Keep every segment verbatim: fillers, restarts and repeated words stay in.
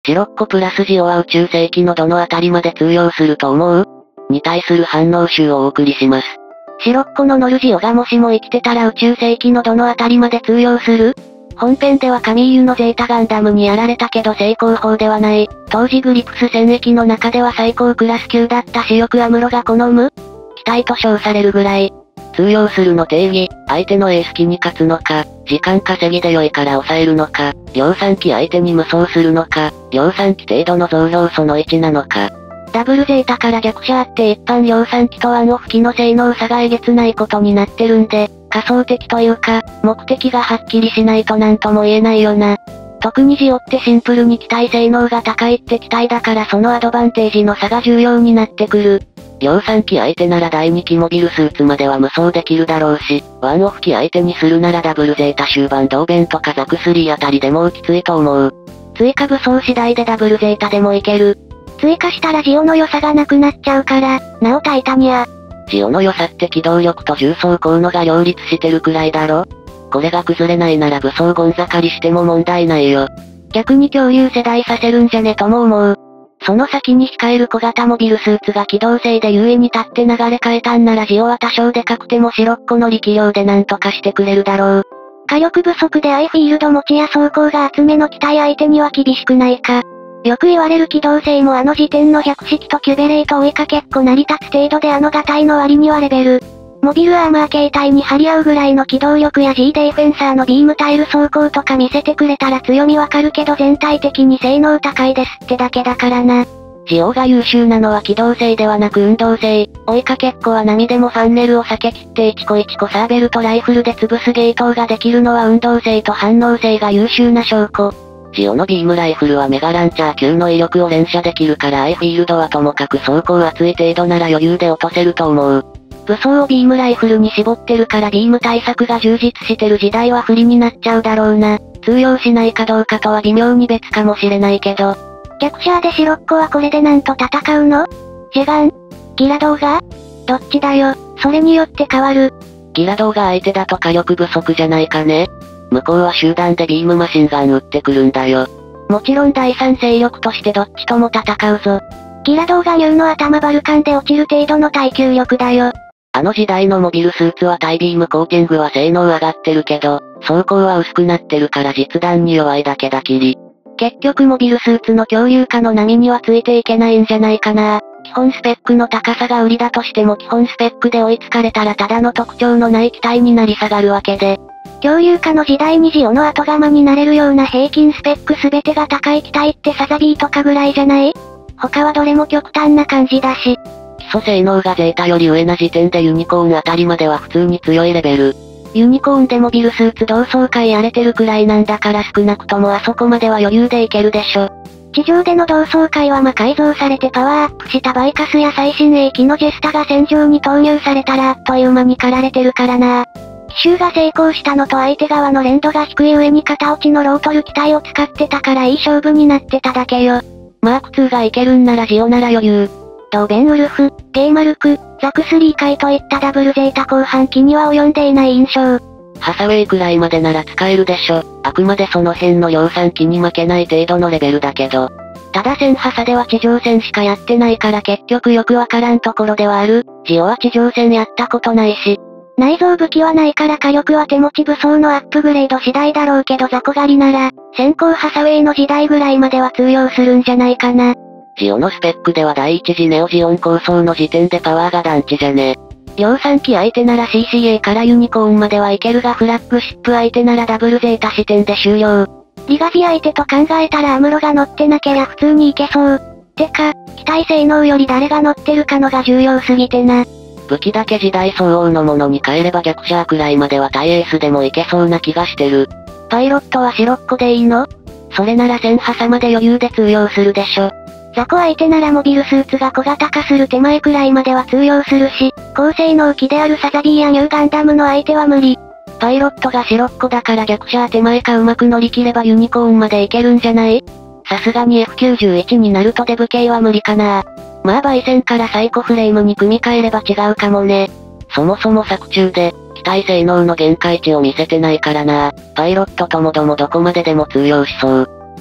シロッコプラスジオは宇宙世紀のどのあたりまで通用すると思うに対する反応集をお送りします。 シロッコの乗るジオがもしも生きてたら宇宙世紀のどのあたりまで通用する？本編ではカミーユのゼータガンダムにやられたけど成功法ではない。当時グリプス戦役の中では最高クラス級だった主翼アムロが好む機体と称されるぐらい。 通用するの定義、相手のエース機に勝つのか、時間稼ぎで良いから抑えるのか、量産機相手に無双するのか、量産機程度の増量そのいちなのか。 ダブルゼータから逆者あって一般量産機とワンオフ機の性能差がえげつないことになってるんで、仮想的というか、目的がはっきりしないとなんとも言えないよな。特にジオってシンプルに機体性能が高いって機体だからそのアドバンテージの差が重要になってくる。 量産機相手ならだいに機モビルスーツまでは無双できるだろうし、ワンオフ機相手にするならダブルゼータ終盤同弁とかザクスリーあたりでもうきついと思う。 追加武装次第でダブルゼータでもいける。追加したらジオの良さがなくなっちゃうから、なおタイタニア。 ジオの良さって機動力と重装効能が両立してるくらいだろ？これが崩れないなら武装ゴン盛りしても問題ないよ。 逆に恐竜世代させるんじゃねとも思う。その先に控える小型モビルスーツが機動性で優位に立って流れ変えたんならジオは多少でかくてもシロッコの力量でなんとかしてくれるだろう。火力不足でアイフィールド持ちや装甲が厚めの機体相手には厳しくないか。よく言われる機動性もあの時点の百式とキュベレート追いかけっこ成り立つ程度であのガタイの割にはレベル。モビルアーマー形態に張り合うぐらいの機動力や G ディフェンサーのビームタイル装甲とか見せてくれたら強みわかるけど全体的に性能高いですってだけだからな。ジオが優秀なのは機動性ではなく運動性。追いかけっこは波でもファンネルを避け切っていちこいちこサーベルとライフルで潰すゲートができるのは運動性と反応性が優秀な証拠。 ジオのビームライフルはメガランチャー級の威力を連射できるからアイフィールドはともかく装甲厚い程度なら余裕で落とせると思う。 武装をビームライフルに絞ってるからビーム対策が充実してる時代は不利になっちゃうだろうな。通用しないかどうかとは微妙に別かもしれないけど。逆シャーでシロッコはこれでなんと戦うの？ジェガン？ギラドーが？どっちだよ、それによって変わる。 ギラドーが相手だと火力不足じゃないかね。向こうは集団でビームマシンガン撃ってくるんだよ。 もちろん第三勢力としてどっちとも戦うぞ。ギラドーがニューの頭バルカンで落ちる程度の耐久力だよ。 あの時代のモビルスーツは対ビームコーティングは性能上がってるけど、装甲は薄くなってるから実弾に弱いだけだきり。 結局モビルスーツの共有化の波にはついていけないんじゃないかな。基本スペックの高さが売りだとしても基本スペックで追いつかれたらただの特徴のない機体になり下がるわけで。共有化の時代にジオの後釜になれるような平均スペックすべてが高い機体ってサザビーとかぐらいじゃない？他はどれも極端な感じだし。 基礎性能がゼータより上な時点でユニコーンあたりまでは普通に強いレベル。 ユニコーンでモビルスーツ同窓会やれてるくらいなんだから少なくともあそこまでは余裕でいけるでしょ。地上での同窓会は魔改造されてパワーアップしたバイカスや最新鋭機のジェスタが戦場に投入されたらあっという間に駆られてるからな。奇襲が成功したのと相手側の連度が低い上に片落ちのロートル機体を使ってたからいい勝負になってただけよ。 マークツーがいけるんならジオなら余裕。 ドーベンウルフ、ゲイマルク、ザクスリー界といったダブルゼータ後半機には及んでいない印象。 ハサウェイくらいまでなら使えるでしょ。あくまでその辺の量産機に負けない程度のレベルだけど。 ただ戦ハサでは地上戦しかやってないから結局よくわからんところではある。ジオは地上戦やったことないし。内蔵武器はないから火力は手持ち武装のアップグレード次第だろうけど雑魚狩りなら、先行ハサウェイの時代ぐらいまでは通用するんじゃないかな。 ジオのスペックでは第一次ネオジオン構想の時点でパワーが団地じゃね。 量産機相手なら シーシーエー からユニコーンまではいけるがフラッグシップ相手ならダブルゼータ視点で終了。リガジ相手と考えたらアムロが乗ってなけりゃ普通にいけそう。てか、機体性能より誰が乗ってるかのが重要すぎてな。 武器だけ時代相応のものに変えれば逆シャーくらいまでは対エースでもいけそうな気がしてる。 パイロットはシロッコでいいの？それなら戦ハサまで余裕で通用するでしょ。雑魚相手ならモビルスーツが小型化する手前くらいまでは通用するし、高性能機であるサザビーやニューガンダムの相手は無理。 パイロットがシロッコだから逆シャー手前かうまく乗り切ればユニコーンまでいけるんじゃない？さすがに エフきゅうじゅういち になるとデブ系は無理かな。まあ焙煎からサイコフレームに組み替えれば違うかもね。そもそも作中で、機体性能の限界値を見せてないからな。パイロットともどもどこまででも通用しそう。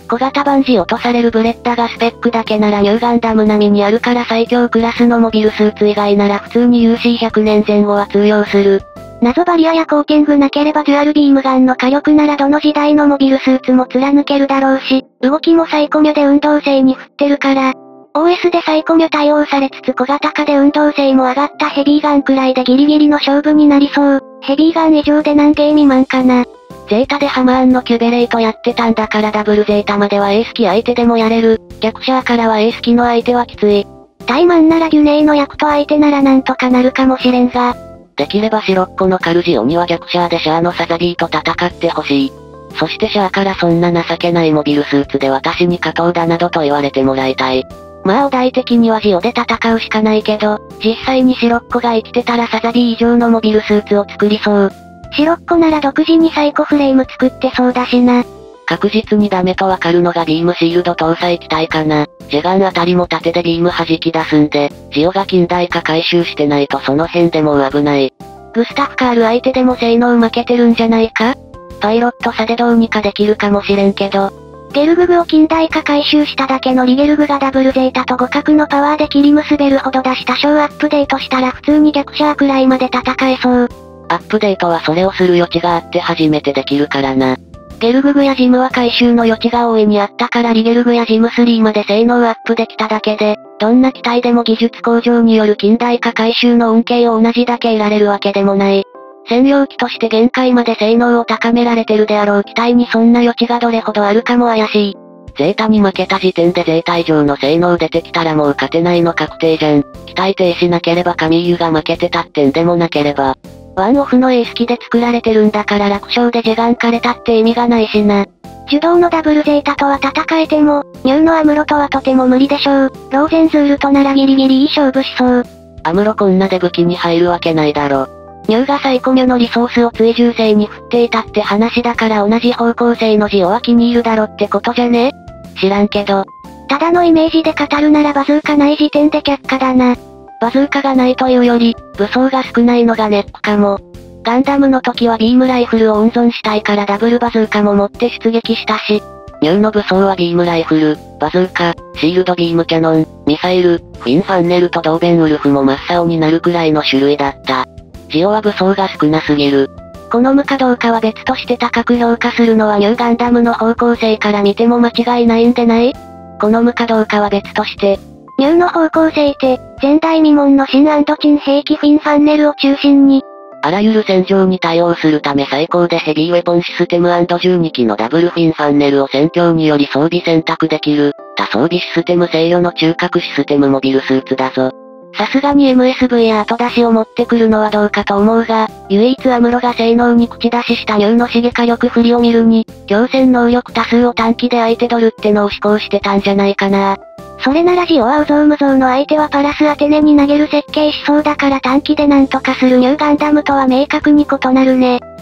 小型バンジ落とされるブレッダがスペックだけならニューガンダム並みにあるから最強クラスのモビルスーツ以外なら普通に ユーシーひゃく 年前後は通用する。 謎バリアやコーティングなければデュアルビームガンの火力ならどの時代のモビルスーツも貫けるだろうし、動きもサイコミュで運動性に振ってるから、オーエス でサイコミュ対応されつつ小型化で運動性も上がったヘビーガンくらいでギリギリの勝負になりそう。ヘビーガン以上で何ゲー未満かな。 ゼータでハマーンのキュベレートやってたんだからダブルゼータまではエース機相手でもやれる。逆シャアからはエース機の相手はきつい。 タイマンならデュネイの役と相手ならなんとかなるかもしれんが。 できれば白っ子のカルジオには逆シャアでシャアのサザビーと戦ってほしい。そしてシャアからそんな情けないモビルスーツで私に勝とうだなどと言われてもらいたい。まあお題的にはジオで戦うしかないけど、実際に白っ子が生きてたらサザビー以上のモビルスーツを作りそう。 白っ子なら独自にサイコフレーム作ってそうだしな。 確実にダメとわかるのがビームシールド搭載機体かな。ジェガンあたりも盾でビーム弾き出すんで、ジオが近代化回収してないとその辺でもう危ない。グスタフカール相手でも性能負けてるんじゃないか？パイロット差でどうにかできるかもしれんけど。 ゲルググを近代化回収しただけのリゲルグがダブルゼータと互角のパワーで切り結べるほど出した小アップデートしたら普通に逆シャアくらいまで戦えそう。 アップデートはそれをする余地があって初めてできるからな。ゲルググやジムは回収の余地が大いにあったからリゲルグやジムスリーまで性能アップできただけで、どんな機体でも技術向上による近代化回収の恩恵を同じだけ得られるわけでもない。専用機として限界まで性能を高められてるであろう機体にそんな余地がどれほどあるかも怪しい。ゼータに負けた時点でゼータ以上の性能出てきたらもう勝てないの確定じゃん。機体停止なければカミーユが負けてたってんでもなければ。ワンオフのエース機で作られてるんだから楽勝でジェガン枯れたって意味がないしな。 受動のダブルゼータとは戦えても、ニューのアムロとはとても無理でしょう。ローゼンズールとならギリギリいい勝負しそう。 アムロこんなで武器に入るわけないだろ。ニューがサイコミュのリソースを追従性に振っていたって話だから同じ方向性のジオは気に入るだろってことじゃね？知らんけど。 ただのイメージで語るならバズーカない時点で却下だな。 バズーカがないというより、武装が少ないのがネックかも。ガンダムの時はビームライフルを温存したいからダブルバズーカも持って出撃したし、ニューの武装はビームライフル、バズーカ、シールドビームキャノン、ミサイル、フィンファンネルとドーベンウルフも真っ青になるくらいの種類だった。ジオは武装が少なすぎる。好むかどうかは別として高く評価するのはニューガンダムの方向性から見ても間違いないんでない？好むかどうかは別として。 ニューの方向性って、前代未聞の新チン兵器フィンファンネルを中心に、 あらゆる戦場に対応するため最高でヘビーウェポンシステム &じゅうに 機のダブルフィンファンネルを戦況により装備選択できる、多装備システム制御の中核システムモビルスーツだぞ。さすがに エムエスブイ や後出しを持ってくるのはどうかと思うが、唯一アムロが性能に口出ししたニューの刺激火力振りを見るに、強戦能力多数を短期で相手取るってのを思考してたんじゃないかな。 それならジオはウゾームゾーの相手はパラスアテネに投げる設計しそうだから短期でなんとかするニューガンダムとは明確に異なるね。